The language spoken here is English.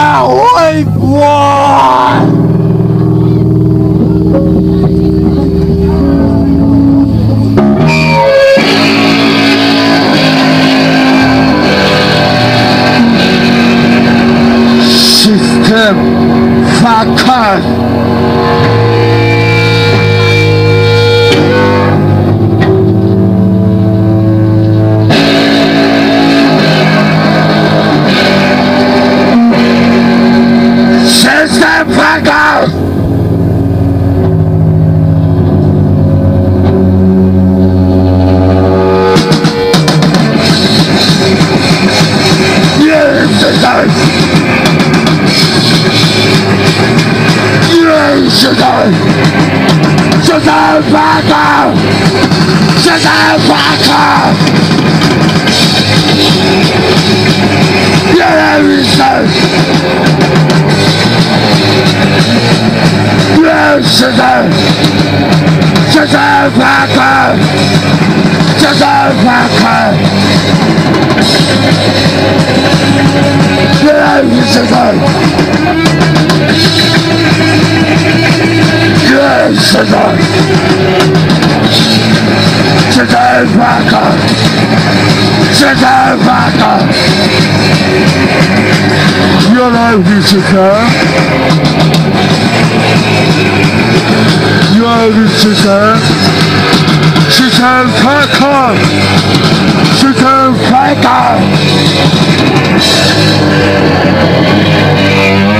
会播。System fuck off. System fuck off. Yes, it does. System fuck off. System fuck off. System fuck off. System fuck off. Your life is secure. Your life is secure. System fuck off. System fuck off.